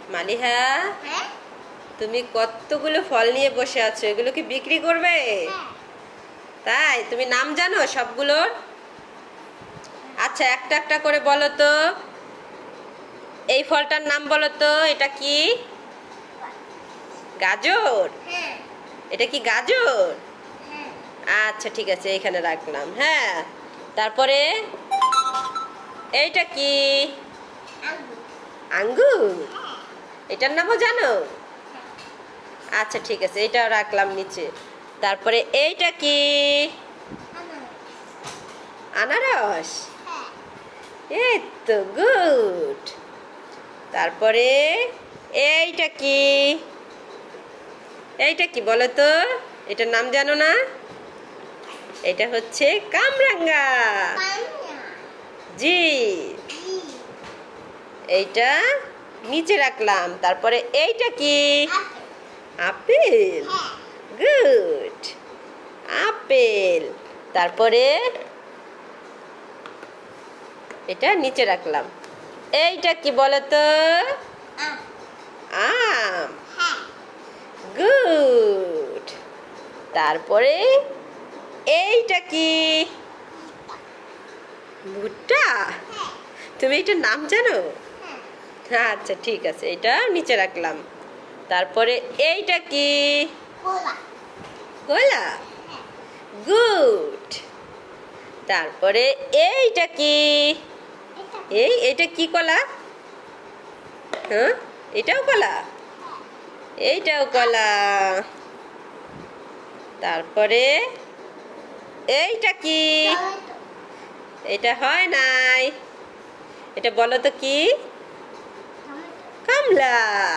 মালিহা, তুমি কতগুলো ফল নিয়ে বসে আছো, এগুলো কি বিক্রি করবে? তাই? তুমি নাম জানো সবগুলোর? আচ্ছা, একটা একটা করে বলো তো। এই ফলটার নাম বলো তো। এটা কি গাজর? এটা কি গাজর? আচ্ছা ঠিক আছে, এখানে রাখলাম। হ্যাঁ, তারপরে এইটা কি? আঙ্গুর। এটার নামও জানো? আচ্ছা ঠিক আছে, এটাও রাখলাম নিচে। তারপরে এইটা কি? আনারস। এই তো গুড। তারপরে এইটা কি? এইটা কি বলো তো? এটার নাম জানো না? এটা হচ্ছে কামরাঙ্গা। জি, এইটা নিচে রাখলাম। তারপরে এইটা কি? আপেল। Good, apple. তারপরে এটা নিচে রাখলাম। এইটা কি বলো তো? আম। গুড। তারপরে এইটা কি? ভুট্টা। তুমি এটার নাম জানো? আচ্ছা ঠিক আছে, এটা নিচে রাখলাম। তারপরে এইটা কি? কলা। গুড। তারপরে এইটা কি? এইটা কি কলা? হ্যাঁ, এটাও কলা। এইটাও কলা। তারপরে এইটা কি? এটা হয় নাই। এটা বলো তো কি? কমলা।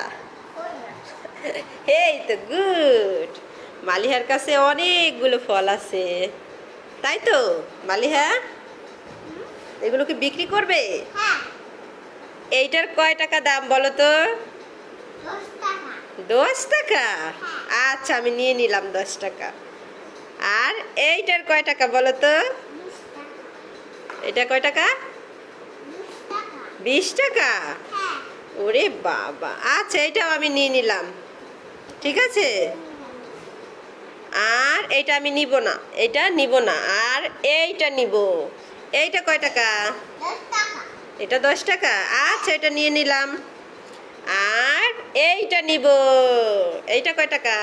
এই তো গুড। মালিহার কাছে অনেকগুলো ফল আছে, তাই তো মালিহা? এগুলো কি বিক্রি করবে? এইটার কয় টাকা দাম বলো তো? 10 টাকা। আচ্ছা, আমি নিয়ে নিলাম 10 টাকা। আর এইটার কয় টাকা বলো তো? এটা কয় টাকা? 20 টাকা। ওরে বাবা, আচ্ছা এটাও আমি নিয়ে নিলাম, ঠিক আছে। আর এইটা আমি নিব না, এটা নিব না। আর এইটা নিব। এইটা কয় টাকা? এটা 10 টাকা। আচ্ছা, এটা নিয়ে নিলাম। আর এইটা নিব। এইটা কয় টাকা?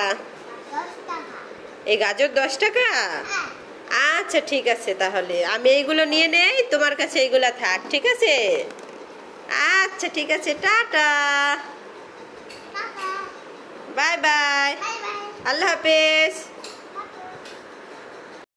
এই গাজর 10 টাকা। আচ্ছা ঠিক আছে, তাহলে আমি এইগুলো নিয়ে নেই, তোমার কাছে এইগুলা থাক, ঠিক আছে? আচ্ছা ঠিক আছে, টাটা, বাই বাই, আল্লাহ হাফেজ।